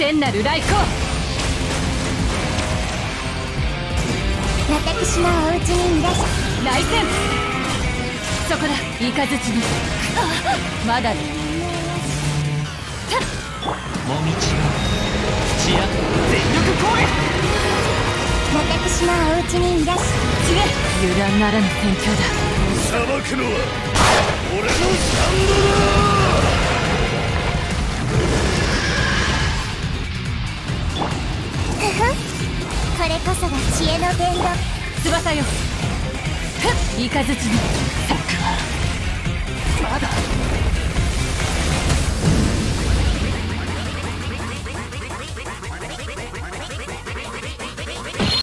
千なる来光。 私のお家にいらっしゃ来戦。そこだ、イカズチの。まだだ。 もみちが土屋全力攻撃。 私のお家にいらっしゃ次油断ならぬ戦況だ。 裁くのは俺のスタンドだ。 これこそが知恵の伝道。 翼よ。イカズチの。 僕はまだ